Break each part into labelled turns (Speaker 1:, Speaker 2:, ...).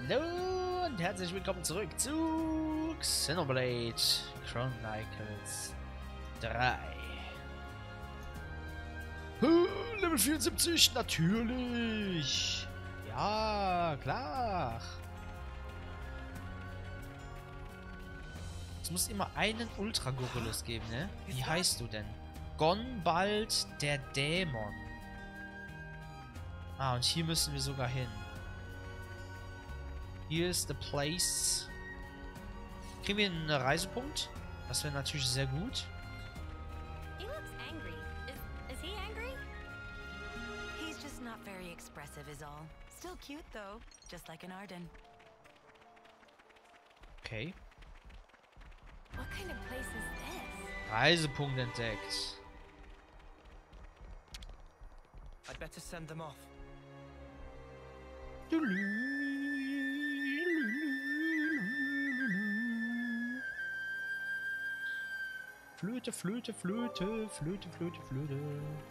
Speaker 1: Hallo und herzlich willkommen zurück zu Xenoblade Chronicles 3. Level 74, natürlich! Ja, klar! Es muss immer einen Ultra-Gorillus geben, ne? Wie heißt du denn? Gonbald der Dämon. Ah, und hier müssen wir sogar hin. Hier ist the place. Kriegen wir einen Reisepunkt? Das wäre natürlich sehr gut.
Speaker 2: He looks angry. Is he angry? He's just not very expressive is all. Still cute though, just like an Arden.
Speaker 1: Okay.
Speaker 2: What kind of place is this?
Speaker 1: Reisepunkt entdeckt.
Speaker 3: I'd better send them off.
Speaker 1: Flöte, Flöte, Flöte, Flöte, Flöte, Flöte.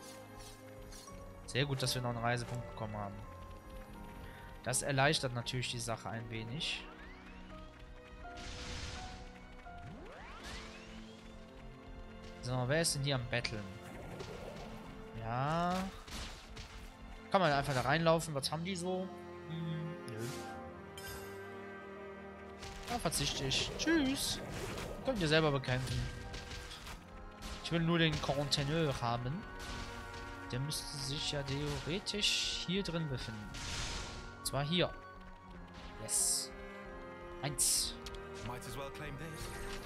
Speaker 1: Sehr gut, dass wir noch einen Reisepunkt bekommen haben. Das erleichtert natürlich die Sache ein wenig. So, wer ist denn hier am Betteln? Ja. Kann man einfach da reinlaufen? Was haben die so? Nö. Ja, verzichte ich. Tschüss. Könnt ihr selber bekämpfen. Ich will nur den Conteneur haben. Der müsste sich ja theoretisch hier drin befinden. Und zwar hier. Yes. 1.
Speaker 3: Might as well claim this.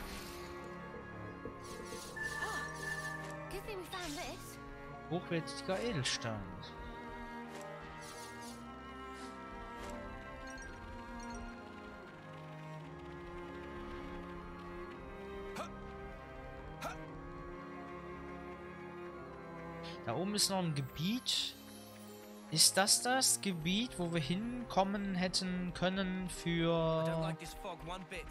Speaker 2: Good thing we found this.
Speaker 1: Hochwertiger Edelstein. Da oben ist noch ein Gebiet. Ist das Gebiet, wo wir hinkommen hätten können
Speaker 3: I don't
Speaker 1: für...
Speaker 3: like this fog one bit.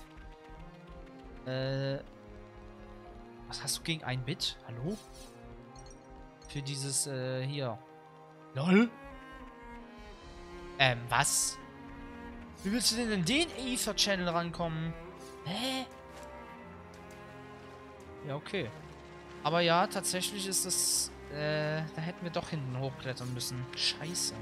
Speaker 1: Was hast du gegen ein Bit? Hallo? Für dieses, hier. LOL? Was? Wie willst du denn in den Ether-Channel rankommen? Hä? Ja, okay. Aber ja, tatsächlich ist das... da hätten wir doch hinten hochklettern müssen. Scheiße.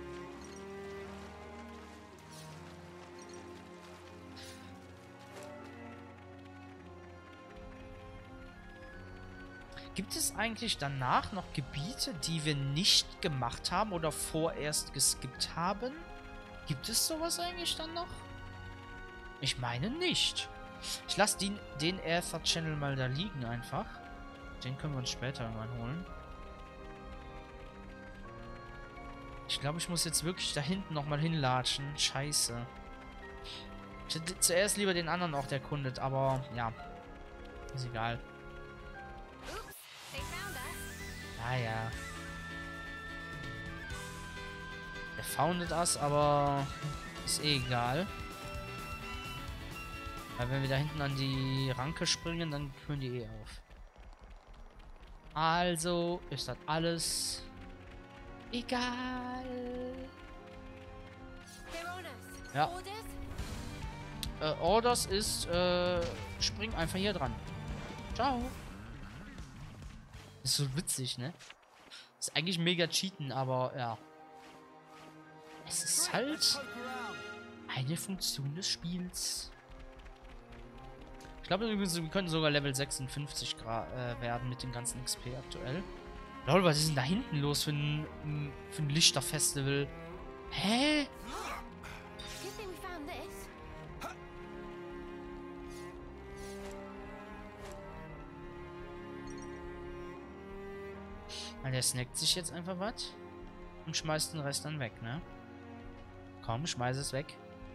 Speaker 1: Gibt es eigentlich danach noch Gebiete, die wir nicht gemacht haben oder vorerst geskippt haben? Gibt es sowas eigentlich dann noch? Ich meine nicht. Ich lasse den Aether Channel mal da liegen einfach. Den können wir uns später irgendwann holen. Ich glaube, ich muss jetzt wirklich da hinten nochmal hinlatschen. Scheiße. Ich hätte zuerst lieber den anderen Ort erkundet, aber ja. Ist egal.
Speaker 2: Oops, they found us.
Speaker 1: Ah ja. Der foundet us, aber ist eh egal. Weil wenn wir da hinten an die Ranke springen, dann hören die eh auf. Also ist das alles egal.
Speaker 2: They're on us.
Speaker 1: Ja.
Speaker 2: Orders?
Speaker 1: Orders ist, spring einfach hier dran. Ciao. Ist so witzig, ne? Ist eigentlich mega cheaten, aber ja. Es ist halt eine Funktion des Spiels. Ich glaube übrigens, wir können sogar Level 56 werden mit dem ganzen XP aktuell. Lol, was ist denn da hinten los für ein Lichterfestival? Hä?
Speaker 2: Good thing we found this.
Speaker 1: Der snackt sich jetzt einfach was und schmeißt den Rest dann weg, ne? Komm, schmeiß es weg.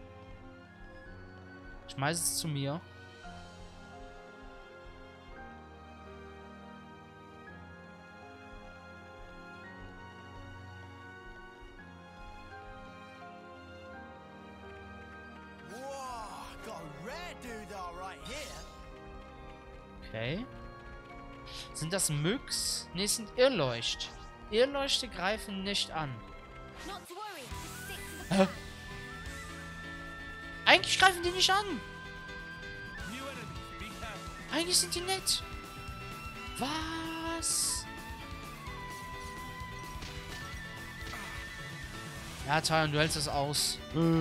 Speaker 1: Schmeiß es zu mir.
Speaker 3: Whoa, got a rare doodah right here.
Speaker 1: Okay. Sind das Myx? Ne, es sind Irrleucht. Irrleuchte greifen nicht an.
Speaker 2: Not to worry. Just stick to the plan.
Speaker 1: Ich greife die nicht an. Eigentlich sind die nett. Was? Ja, Tyon, du hältst es aus.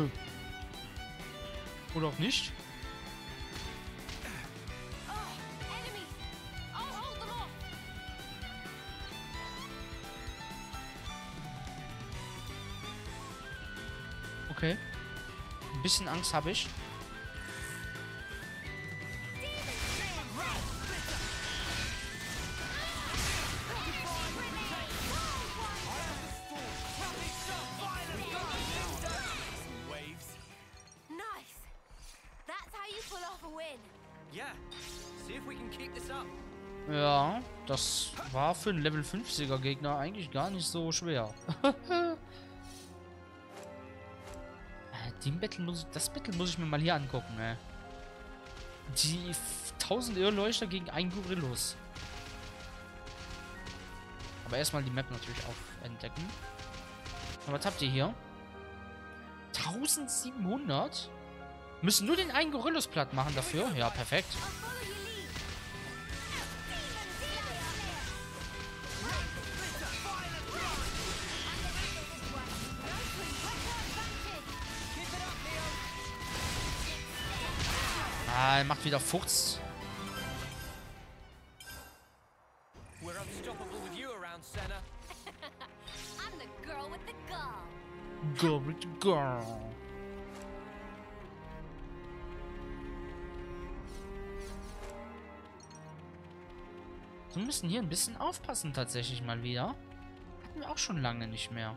Speaker 1: Oder auch nicht? Okay. Ein bisschen Angst habe ich. Ja, das war für einen Level 50er Gegner eigentlich gar nicht so schwer. Das Battle muss ich mir mal hier angucken, ey. Die 1000 Irrleuchter gegen einen Gorillus. Aber erstmal die Map natürlich auch entdecken. Und was habt ihr hier? 1700? Müssen nur den einen Gorillus platt machen dafür? Ja, perfekt. Ah, er macht wieder Fuchs.
Speaker 3: We're unstoppable with you around, Senna.
Speaker 2: I'm the girl with the gall.
Speaker 1: Go with the girl. Wir müssen hier ein bisschen aufpassen tatsächlich mal wieder. Hatten wir auch schon lange nicht mehr.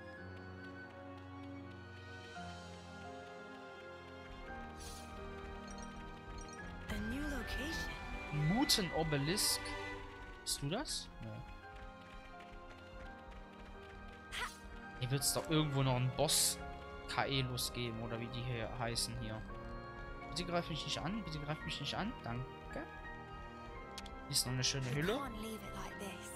Speaker 2: A new location.
Speaker 1: Muten-Obelisk. Bist du das? Ja. Hier wird es doch irgendwo noch einen Boss Kaelus geben, oder wie die hier heißen hier. Bitte greif mich nicht an, bitte greif mich nicht an. Danke. Hier ist noch eine schöne Hülle.
Speaker 2: Can't leave it like this.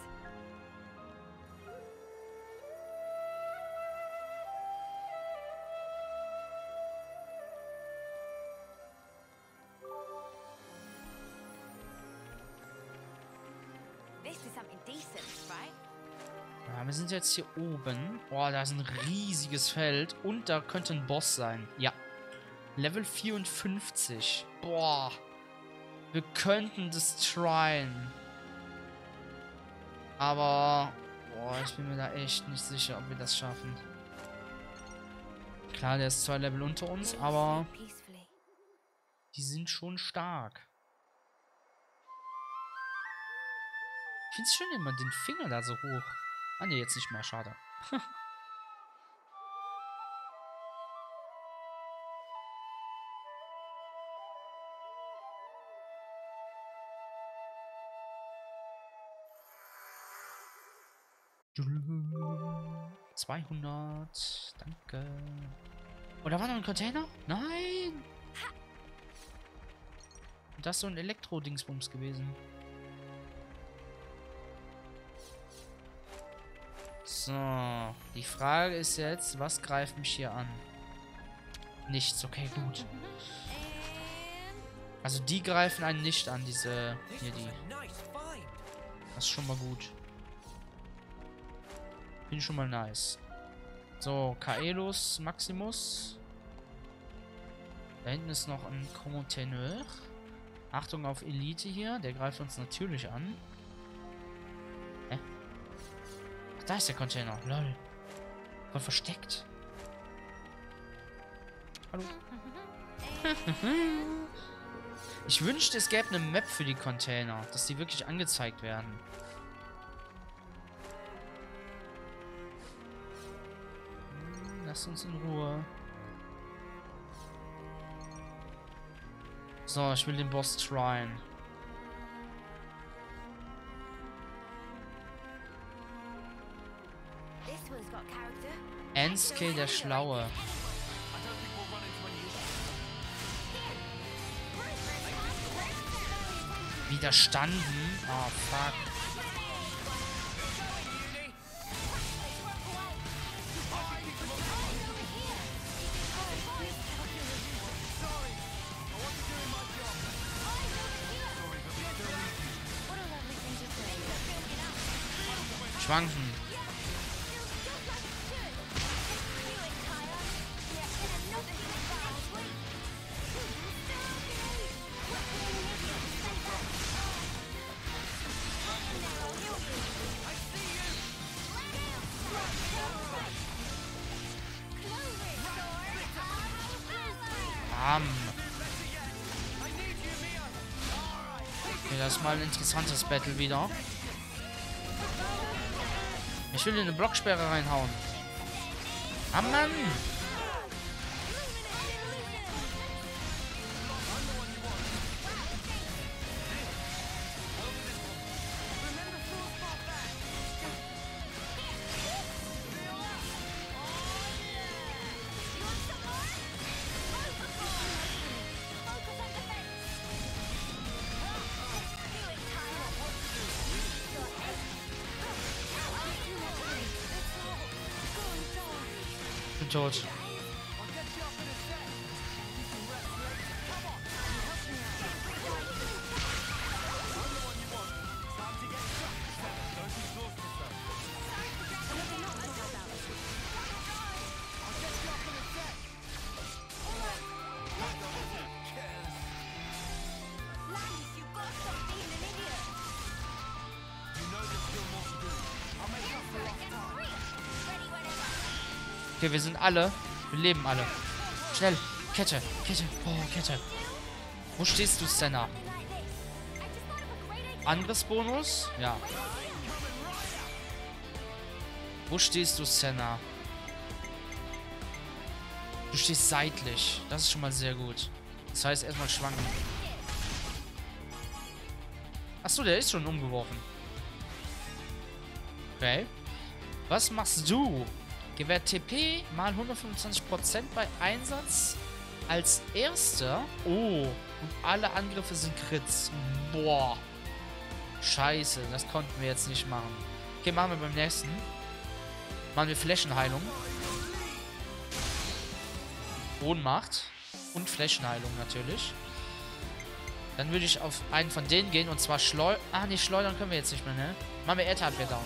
Speaker 2: This is something decent, right?
Speaker 1: Ja, wir sind jetzt hier oben. Boah, da ist ein riesiges Feld. Und da könnte ein Boss sein. Ja. Level 54. Boah. Wir könnten das tryen. Aber... Boah, ich bin mir da echt nicht sicher, ob wir das schaffen. Klar, der ist 2 Level unter uns, aber...
Speaker 2: Peacefully.
Speaker 1: Die sind schon stark. Ich finde es schön, immer den Finger da so hoch. Ah ne, jetzt nicht mehr, schade. $200. Danke. Oh, da war noch ein Container? Nein! Das ist so ein Elektro-Dingsbums gewesen. So, die Frage ist jetzt, was greift mich hier an? Nichts, okay, gut. Also die greifen einen nicht an, diese... Hier, die. Das ist schon mal gut. Bin schon mal nice. So, Kaelus Maximus. Da hinten ist noch ein Container. Achtung auf Elite hier, der greift uns natürlich an. Hä? Ach, da ist der Container, lol. War versteckt. Hallo. Ich wünschte, es gäbe eine Map für die Container, dass die wirklich angezeigt werden. Lasst uns in Ruhe. So, ich will den Boss tryen. Enske der Schlaue. Widerstanden? Oh, fuck. Schwanken. Bam. Okay, das ist mal ein interessantes Battle wieder. Ich will in eine Blocksperre reinhauen. Ah, Mann! Bin tot. Okay, wir sind alle. Wir leben alle. Schnell. Kette. Kette. Oh, Kette. Wo stehst du, Senna? Angriffsbonus? Ja. Wo stehst du, Senna? Du stehst seitlich. Das ist schon mal sehr gut. Das heißt, erstmal schwanken. Achso, der ist schon umgeworfen. Okay. Was machst du? Gewährt TP mal 125% bei Einsatz als erster. Oh. Und alle Angriffe sind Crits. Boah. Scheiße. Das konnten wir jetzt nicht machen. Okay, machen wir beim nächsten. Machen wir Flächenheilung. Ohnmacht. Und Flächenheilung natürlich. Dann würde ich auf einen von denen gehen. Und zwar Schleudern. Ah, nee, Schleudern können wir jetzt nicht mehr, ne? Machen wir Erdhardware down.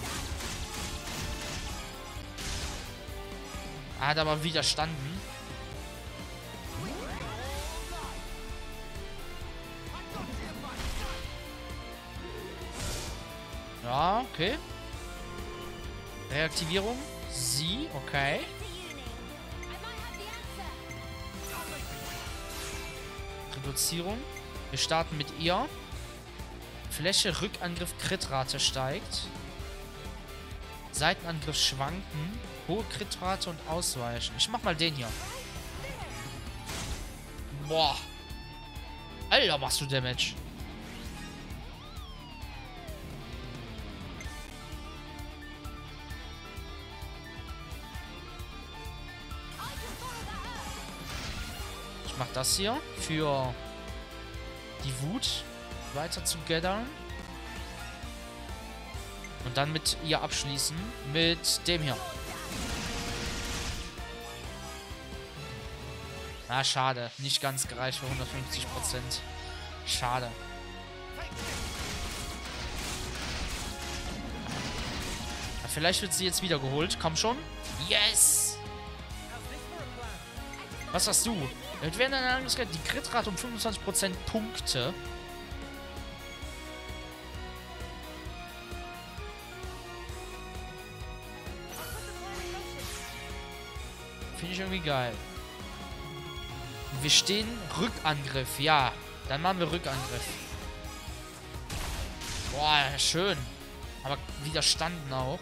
Speaker 1: Er hat aber widerstanden. Ja, okay. Reaktivierung. Sie, okay. Reduzierung. Wir starten mit ihr. Fläche, Rückangriff, Kritrate steigt. Seitenangriff schwanken. Hohe Kritrate und Ausweichen. Ich mach mal den hier. Boah. Alter, machst du Damage. Ich mach das hier für die Wut weiter zu gathern. Und dann mit ihr abschließen. Mit dem hier. Ah, schade. Nicht ganz gereicht für 150%. Schade. Ja, vielleicht wird sie jetzt wieder geholt. Komm schon. Yes! Was hast du? Damit werden deine Angriffsrate die Kritrate um 25% Punkte. Finde ich irgendwie geil. Wir stehen Rückangriff. Ja, dann machen wir Rückangriff. Boah, schön. Aber widerstanden auch.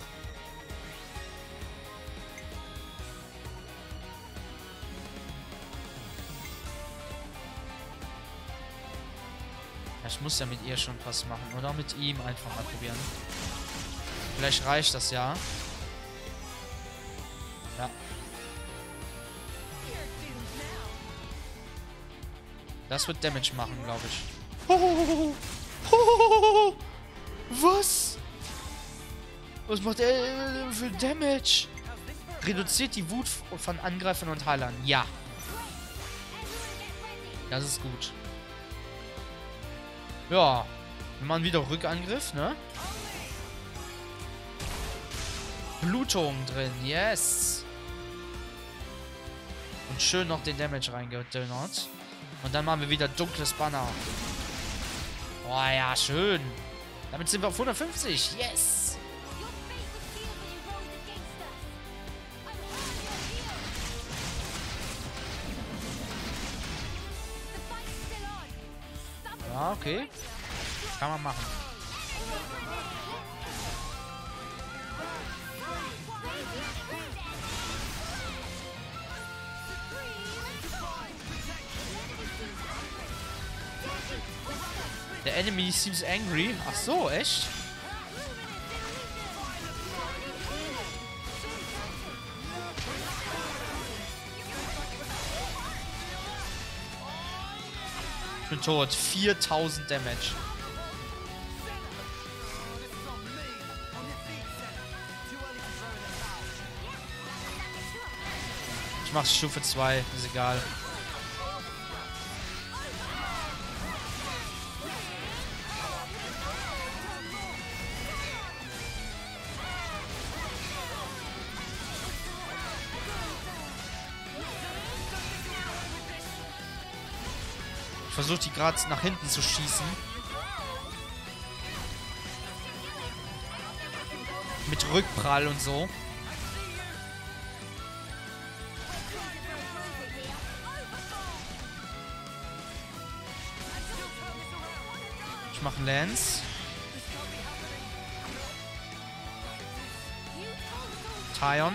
Speaker 1: Ja, ich muss ja mit ihr schon was machen. Oder mit ihm einfach mal probieren. Vielleicht reicht das ja. Ja. Das wird Damage machen, glaube ich. Was? Was macht er für Damage? Reduziert die Wut von Angreifern und Heilern. Ja. Das ist gut. Ja. Wir machen wieder Rückangriff, ne? Blutung drin. Yes. Und schön noch den Damage reingedonnert. Und dann machen wir wieder dunkles Banner. Boah, ja, schön. Damit sind wir auf 150. Yes. Ja, okay. Kann man machen. Der Enemy seems angry. Ach so, echt? Ich bin tot. 4000 Damage. Ich mach Stufe 2. Ist egal. Ich versuche die gerade nach hinten zu schießen. Mit Rückprall und so. Ich mache einen Lance. Tyon.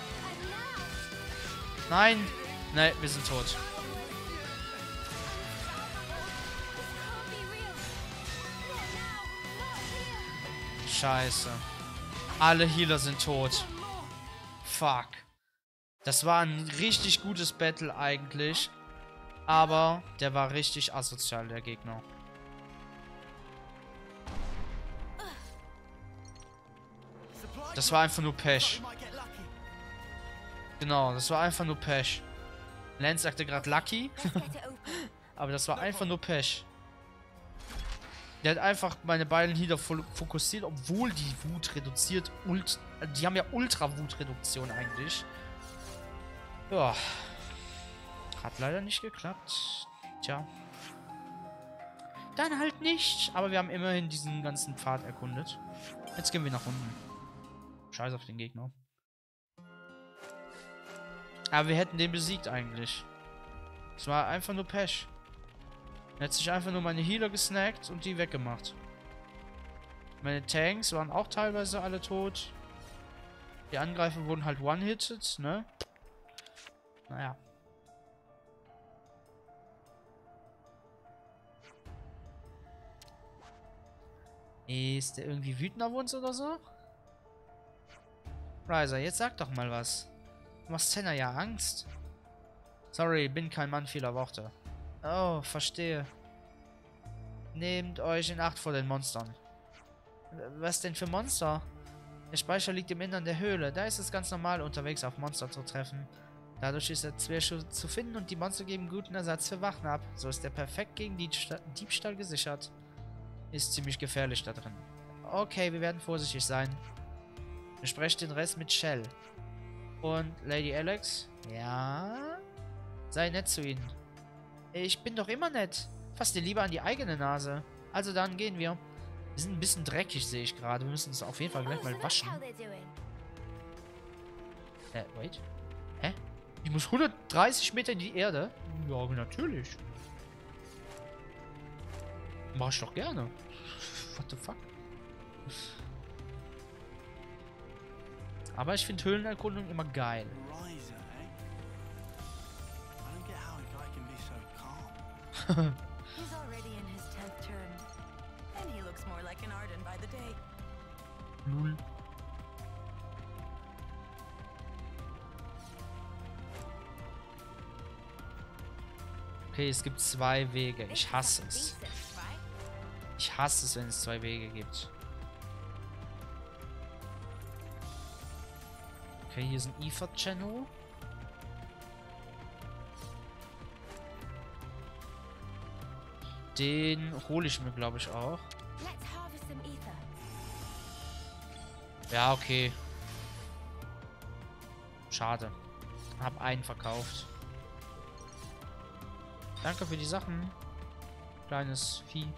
Speaker 1: Nein. Nein, wir sind tot. Scheiße. Alle Healer sind tot. Fuck. Das war ein richtig gutes Battle eigentlich. Aber der war richtig asozial, der Gegner. Das war einfach nur Pech. Genau, das war einfach nur Pech. Lance sagte gerade Lucky. Aber das war einfach nur Pech. Der hat einfach meine beiden Healer fokussiert, obwohl die Wut reduziert. Die haben ja Ultra-Wut-Reduktion eigentlich. Ja. Hat leider nicht geklappt. Tja. Dann halt nicht. Aber wir haben immerhin diesen ganzen Pfad erkundet. Jetzt gehen wir nach unten. Scheiß auf den Gegner. Aber wir hätten den besiegt eigentlich. Es war einfach nur Pech. Er hat sich einfach nur meine Healer gesnackt und die weggemacht. Meine Tanks waren auch teilweise alle tot. Die Angreifer wurden halt one-hitted, ne? Naja. Ist der irgendwie wütend auf uns oder so? Ryza, jetzt sag doch mal was. Du machst Senna ja Angst. Sorry, bin kein Mann vieler Worte. Oh, verstehe. Nehmt euch in Acht vor den Monstern. Was denn für Monster? Der Speicher liegt im Innern der Höhle. Da ist es ganz normal, unterwegs auf Monster zu treffen. Dadurch ist er schwer zu finden und die Monster geben guten Ersatz für Wachen ab. So ist er perfekt gegen Diebstahl gesichert. Ist ziemlich gefährlich da drin. Okay, wir werden vorsichtig sein. Besprecht den Rest mit Shell. Und Lady Alex? Ja? Sei nett zu ihnen. Ich bin doch immer nett. Fass dir lieber an die eigene Nase. Also dann gehen wir. Wir sind ein bisschen dreckig, sehe ich gerade. Wir müssen uns auf jeden Fall gleich mal waschen. Wait. Hä? Ich muss 130 Meter in die Erde? Ja, natürlich. Mach ich doch gerne. What the fuck? Aber ich finde Höhlenerkundung immer geil.
Speaker 2: He's already in his 10th term, and he looks more like an Arden by the day.
Speaker 1: Lul. Okay, es gibt zwei Wege. Ich hasse es. Ich hasse es, wenn es zwei Wege gibt. Okay, hier ist ein Ether-Channel. Den hole ich mir, glaube ich, auch. Ja, okay. Schade. Hab einen verkauft. Danke für die Sachen. Kleines Vieh.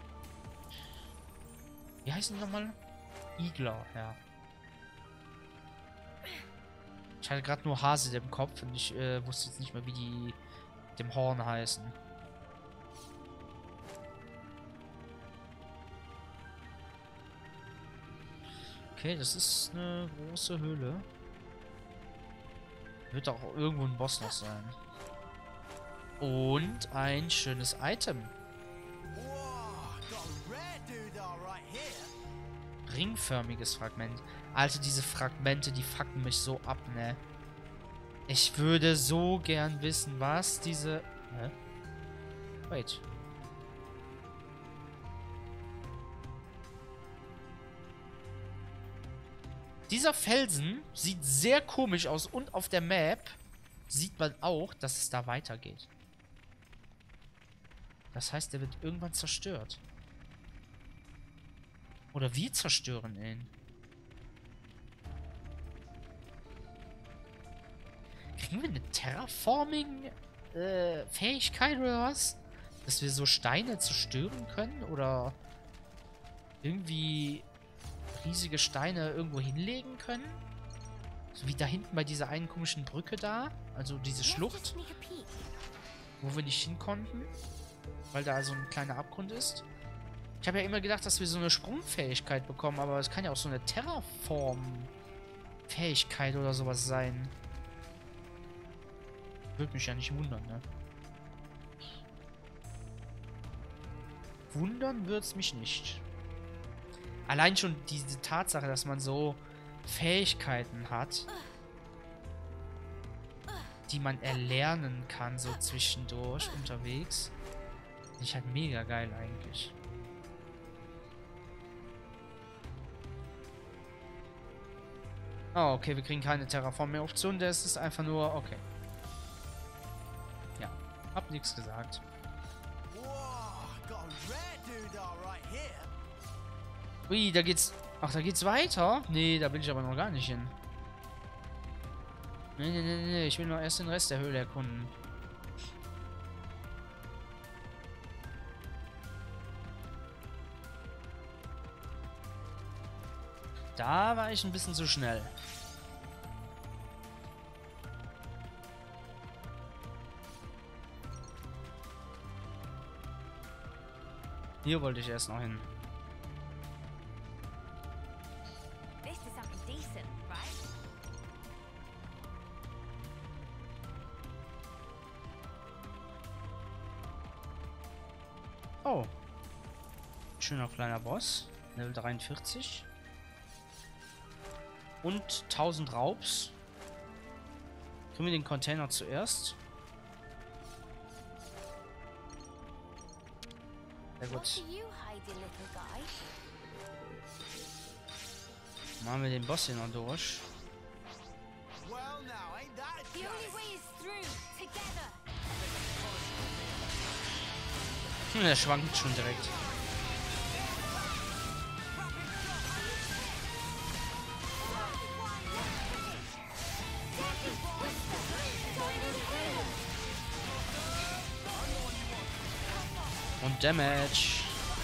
Speaker 1: Wie heißen die nochmal? Igler, ja. Ich hatte gerade nur Hase im Kopf und ich wusste jetzt nicht mehr, wie die dem Horn heißen. Okay, das ist eine große Höhle. Wird auch irgendwo ein Boss noch sein. Und ein schönes Item. Ringförmiges Fragment. Also diese Fragmente, die fucken mich so ab, ne? Ich würde so gern wissen, was diese... Hä? Wait. Dieser Felsen sieht sehr komisch aus und auf der Map sieht man auch, dass es da weitergeht. Das heißt, der wird irgendwann zerstört. Oder wir zerstören ihn. Kriegen wir eine Terraforming-Fähigkeit oder was? Dass wir so Steine zerstören können? Oder irgendwie riesige Steine irgendwo hinlegen können? So wie da hinten bei dieser einen komischen Brücke da. Also diese Schlucht. Wo wir nicht hin konnten. Weil da so ein kleiner Abgrund ist. Ich habe ja immer gedacht, dass wir so eine Sprungfähigkeit bekommen. Aber es kann ja auch so eine Terraform-Fähigkeit oder sowas sein. Würde mich ja nicht wundern, ne? Wundern wird's mich nicht. Allein schon diese Tatsache, dass man so Fähigkeiten hat, die man erlernen kann, so zwischendurch unterwegs, finde ich halt mega geil eigentlich. Oh, okay, wir kriegen keine Terraform-Option, das ist einfach nur, okay. Ja, hab nichts gesagt. Ui, da geht's... Ach, da geht's weiter? Nee, da bin ich aber noch gar nicht hin. Nee, ich will noch erst den Rest der Höhle erkunden. Da war ich ein bisschen zu schnell. Hier wollte ich erst noch hin. Oh. Schöner kleiner Boss. Level 43. Und 1000 Raubs. Kriegen wir den Container zuerst. Sehr gut. Machen wir den Boss hier noch durch. Der schwankt schon direkt. Und Damage.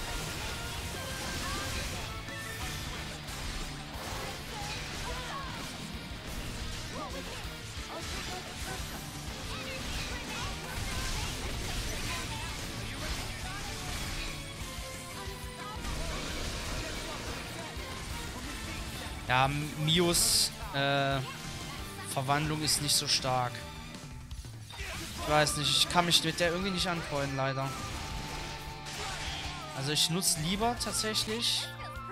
Speaker 1: Ja, Mios Verwandlung ist nicht so stark. Ich weiß nicht, ich kann mich mit der irgendwie nicht anfreunden, leider. Also ich nutze lieber tatsächlich.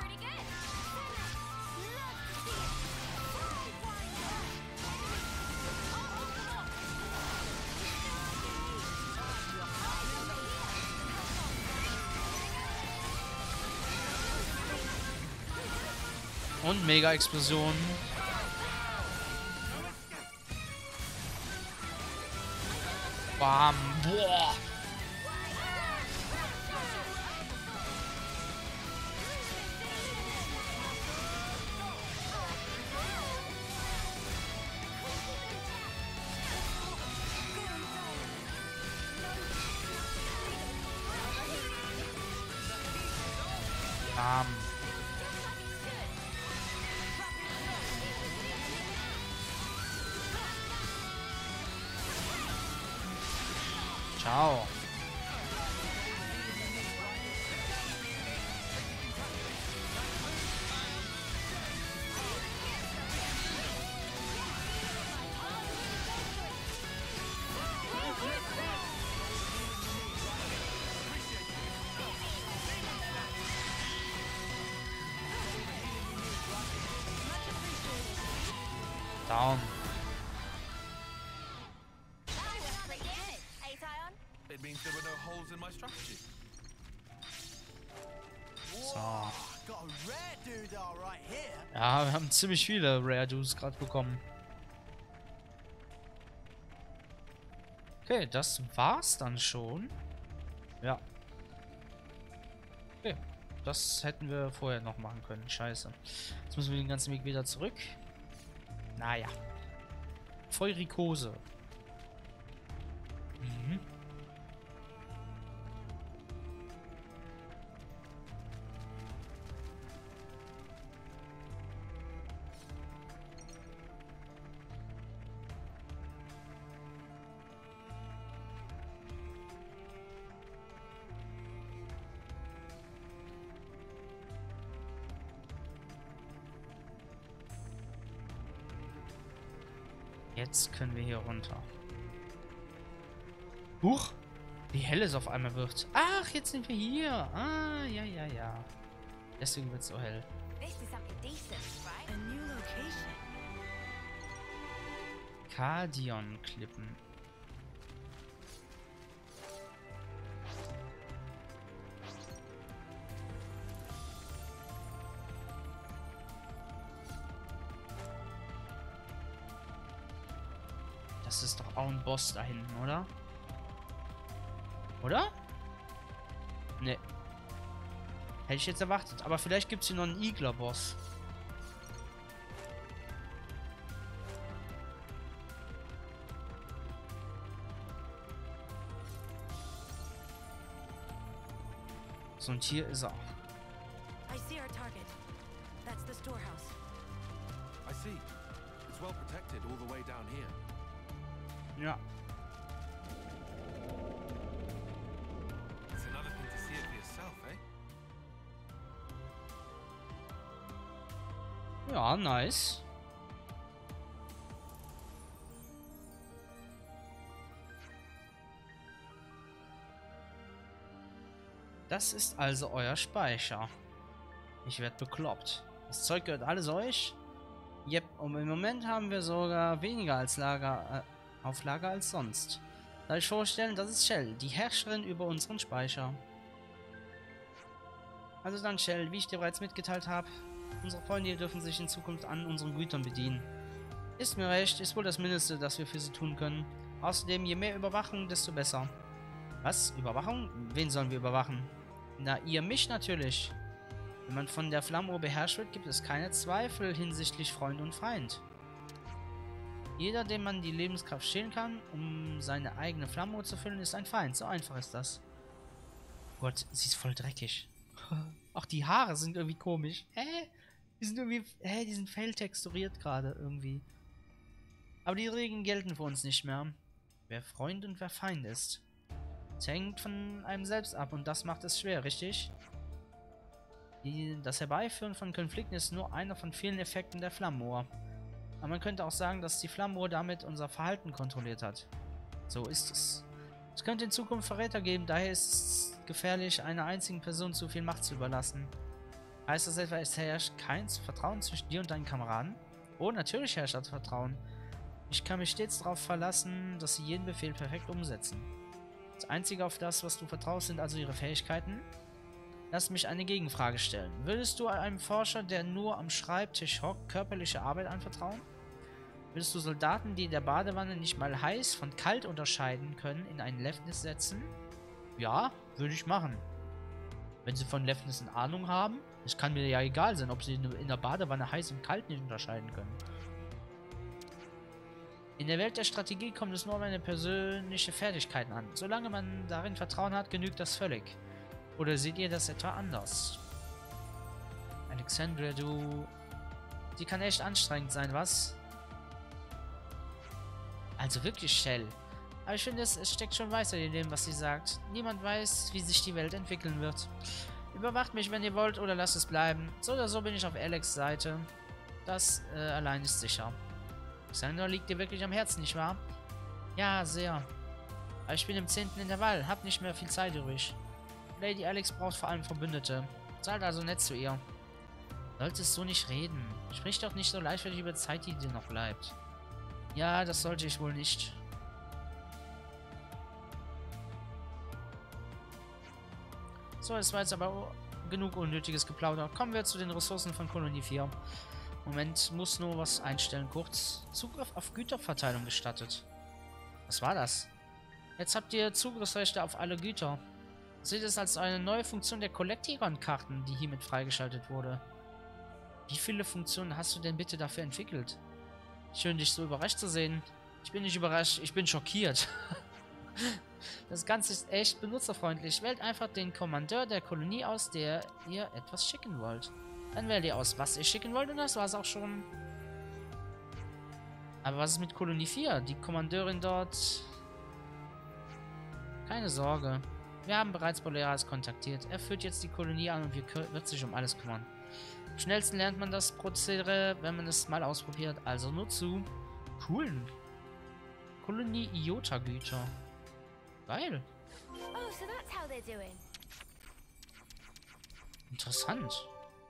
Speaker 1: Und Mega-Explosion. Bam. Boah. Ciao. Down.
Speaker 3: It means there were no holes in my strategy.
Speaker 1: So.
Speaker 3: Got a rare doodah right here.
Speaker 1: Ja, wir haben ziemlich viele Rare Dudes gerade bekommen. Okay, das war's dann schon. Ja. Okay, das hätten wir vorher noch machen können. Scheiße. Jetzt müssen wir den ganzen Weg wieder zurück. Naja. Feurikose. Mhm. Jetzt können wir hier runter. Huch! Wie hell es auf einmal wird. Ach, jetzt sind wir hier. Ah, ja, ja, ja. Deswegen wird es so hell.
Speaker 2: This is something decent, right? A new location.
Speaker 1: Cardion-Klippen. Das ist doch auch ein Boss da hinten, oder? Oder? Ne. Hätte ich jetzt erwartet. Aber vielleicht gibt es hier noch einen Igler-Boss. So, und hier ist er.
Speaker 2: I see our target. That's the storehouse.
Speaker 3: I see. It's well protected all the way down here.
Speaker 1: Ja.
Speaker 3: It's another thing to see it for yourself, eh?
Speaker 1: Ja, nice. Das ist also euer Speicher. Ich werde bekloppt. Das Zeug gehört alles euch? Yep, und im Moment haben wir sogar weniger als auf Lager als sonst. Darf ich vorstellen, das ist Shell, die Herrscherin über unseren Speicher. Also dann Shell, wie ich dir bereits mitgeteilt habe, unsere Freunde hier dürfen sich in Zukunft an unseren Gütern bedienen. Ist mir recht, ist wohl das Mindeste, das wir für sie tun können. Außerdem, je mehr Überwachung, desto besser. Was? Überwachung? Wen sollen wir überwachen? Na, ihr mich natürlich. Wenn man von der Flammuhr beherrscht wird, gibt es keine Zweifel hinsichtlich Freund und Feind. Jeder, dem man die Lebenskraft stehlen kann, um seine eigene Flammuhr zu füllen, ist ein Feind. So einfach ist das. Gott, sie ist voll dreckig. Auch die Haare sind irgendwie komisch. Die sind irgendwie... die sind fehltexturiert gerade irgendwie. Aber die Regeln gelten für uns nicht mehr. Wer Freund und wer Feind ist. Es hängt von einem selbst ab und das macht es schwer, richtig? Das Herbeiführen von Konflikten ist nur einer von vielen Effekten der Flammuhr. Aber man könnte auch sagen, dass die Flammuhr damit unser Verhalten kontrolliert hat. So ist es. Es könnte in Zukunft Verräter geben, daher ist es gefährlich, einer einzigen Person zu viel Macht zu überlassen. Heißt das etwa, es herrscht kein Vertrauen zwischen dir und deinen Kameraden? Oh, natürlich herrscht das Vertrauen. Ich kann mich stets darauf verlassen, dass sie jeden Befehl perfekt umsetzen. Das Einzige, auf das, was du vertraust, sind also ihre Fähigkeiten? Lass mich eine Gegenfrage stellen. Würdest du einem Forscher, der nur am Schreibtisch hockt, körperliche Arbeit anvertrauen? Würdest du Soldaten, die in der Badewanne nicht mal heiß von kalt unterscheiden können, in ein Lefnis setzen? Ja, würde ich machen. Wenn sie von Lefnissen Ahnung haben, es kann mir ja egal sein, ob sie in der Badewanne heiß und kalt nicht unterscheiden können. In der Welt der Strategie kommt es nur auf eine persönliche Fertigkeiten an. Solange man darin Vertrauen hat, genügt das völlig. Oder seht ihr das etwa anders? Alexandria, du... Die kann echt anstrengend sein, was? Also wirklich, Shell. Aber ich finde, es steckt schon weiter in dem, was sie sagt. Niemand weiß, wie sich die Welt entwickeln wird. Überwacht mich, wenn ihr wollt, oder lasst es bleiben. So oder so bin ich auf Alex' Seite. Das allein ist sicher. Xandor liegt dir wirklich am Herzen, nicht wahr? Ja, sehr. Aber ich bin im 10. Intervall, hab nicht mehr viel Zeit übrig. Lady Alex braucht vor allem Verbündete. Seid also nett zu ihr. Solltest so nicht reden. Sprich doch nicht so leichtfertig über Zeit, die dir noch bleibt. Ja, das sollte ich wohl nicht. So, es war jetzt aber genug unnötiges Geplauder. Kommen wir zu den Ressourcen von Kolonie 4. Moment, muss nur was einstellen. Kurz. Zugriff auf Güterverteilung gestattet. Was war das? Jetzt habt ihr Zugriffsrechte auf alle Güter. Seht es als eine neue Funktion der Kollektikon-Karten, die hiermit freigeschaltet wurde. Wie viele Funktionen hast du denn bitte dafür entwickelt? Schön, dich so überrascht zu sehen. Ich bin nicht überrascht, ich bin schockiert. Das Ganze ist echt benutzerfreundlich. Wählt einfach den Kommandeur der Kolonie aus, der ihr etwas schicken wollt. Dann wählt ihr aus, was ihr schicken wollt, und das war's auch schon. Aber was ist mit Kolonie 4? Die Kommandeurin dort... Keine Sorge. Wir haben bereits Boleras kontaktiert. Er führt jetzt die Kolonie an und wird sich um alles kümmern. Am schnellsten lernt man das Prozedere, wenn man es mal ausprobiert. Also nur zu. Cool. Kolonie Iota-Güter. Geil.
Speaker 4: Oh, so that's how they're doing.
Speaker 1: Interessant.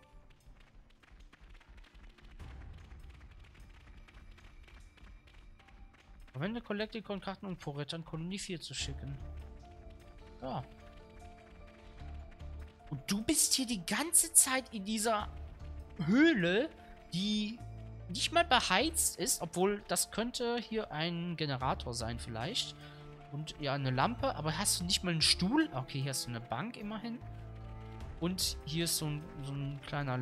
Speaker 1: Verwende Kollektikon-Karten und Vorräte an Kolonie 4 zu schicken. Ja. Und du bist hier die ganze Zeit in dieser Höhle, die nicht mal beheizt ist, obwohl das könnte hier ein Generator sein vielleicht. Und ja, eine Lampe, aber hast du nicht mal einen Stuhl? Okay, hier hast du eine Bank immerhin. Und hier ist so ein kleiner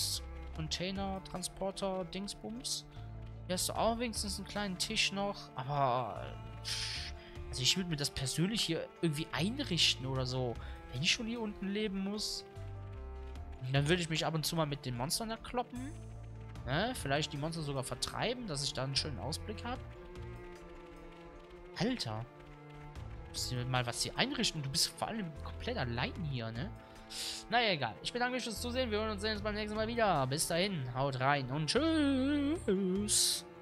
Speaker 1: Levnis-Container-Transporter-Dingsbums. Hier hast du auch wenigstens einen kleinen Tisch noch, aber... Also ich würde mir das persönlich hier irgendwie einrichten oder so, wenn ich schon hier unten leben muss. Und dann würde ich mich ab und zu mal mit den Monstern erkloppen. Ne? Vielleicht die Monster sogar vertreiben, dass ich da einen schönen Ausblick habe. Alter. Musst du mal was hier einrichten? Du bist vor allem komplett allein hier, ne? Naja, egal. Ich bedanke mich fürs Zusehen. Wir hören uns beim nächsten Mal wieder. Bis dahin. Haut rein und tschüss.